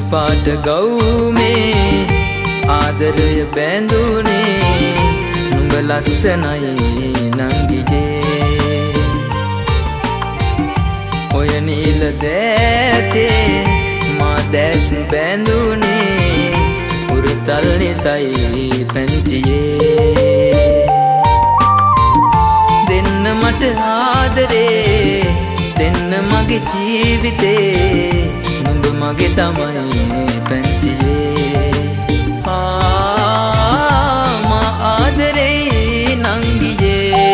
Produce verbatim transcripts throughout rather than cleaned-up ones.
පාට ගවුමේ ආදරය බැඳුනේ නුඹ ලස්සනයි නංගිජේ ඔය නිල දැසේ මා දැස් බැඳුනේ උරුතල් නිසයි පැංචියේ දෙන්න මට ආදරේ දෙන්න මගේ ජීවිතේ නුඹ මගේ තමයි පැංචියේ ආ මා ආදරේ නංගියේ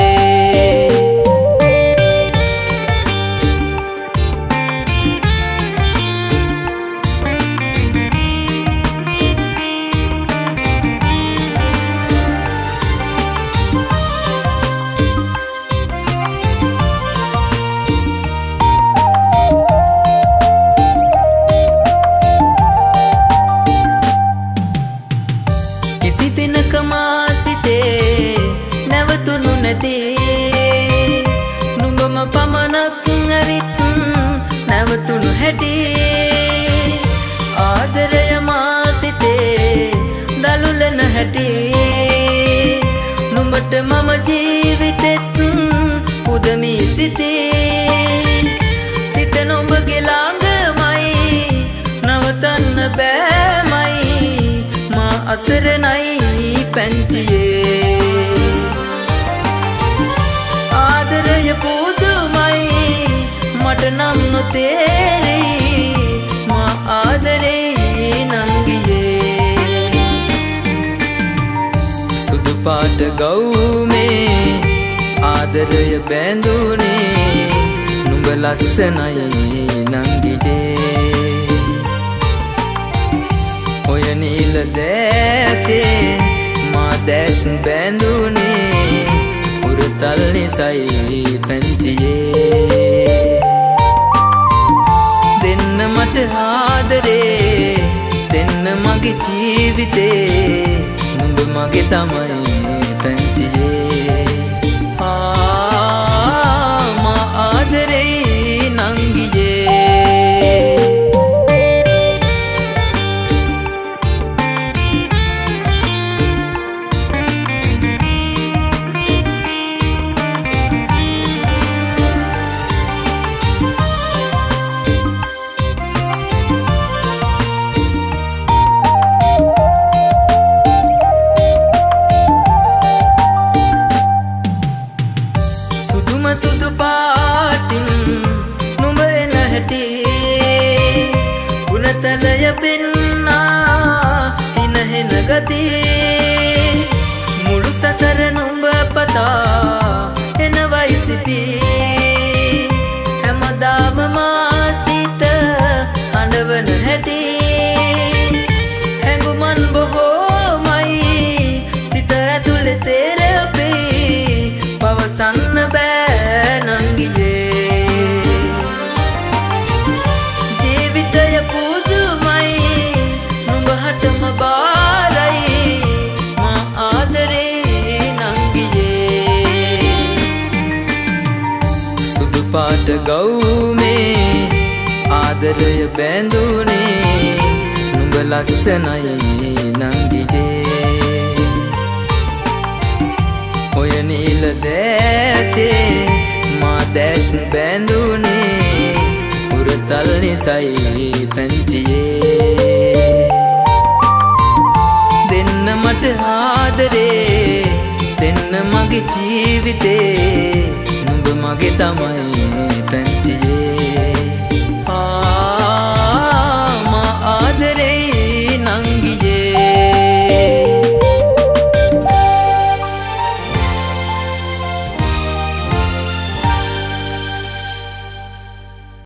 දිනක මා සිතේ නැවතුණු නැති නුඹම පමණක් ඇරිත් නැවතුණු හැටි ආදරය මා සිතේ දලුලන හැටි නුඹට මම ජීවිතෙත් පුදමි සිතේ සිත නුඹගේ ළඟමයි නවතන්න බෑමයි මා අසරණයි පැංචියේ ආදරය පුදුමයි මට නම් නොතේරෙයි මා ආදරේ නංගියේ සුදු පාට ගවුමේ ආදරය බැඳුනේ නුඹ ලස්සනයි නංගිජේ ඔය නිල දැසේ මා දැස් බැඳුනේ උරුතල් නිසයි පැංචියේ දෙන්න මට ආදරේ දෙන්න මගේ ජීවිතේ නුඹ මගේ තමයි පැංචියේ ආ මා ආදරේ නංගියේ සුදු පාටින් නුඹ එන හැටි ගුණතලය පෙන්නා හින හෙන ගති මුළු සසර නුඹ පතා එනවයි සිතී හැමදාම මා සිත හඬවන හැටි හැඟුමන් බොහෝමයි සිත ඇතුළේ තෙරපී පවසන්න බෑ නංගියේ ජීවිතය පුදුමයි නුඹ හටම බාරයි මා ආදරේ නංගියේ සුදු පාට ගවුමේ ආදරය බැඳුනේ නුඹ ලස්සනයි නංගිජේ ඔය නිල දැසේ මා දැස් බැඳුනේ උරුතල් නිසයි පැංචියේ දෙන්න මට ආදරේ දෙන්න මගේ ජීවිතේ නුඹ මගේ තමයි පැංචියේ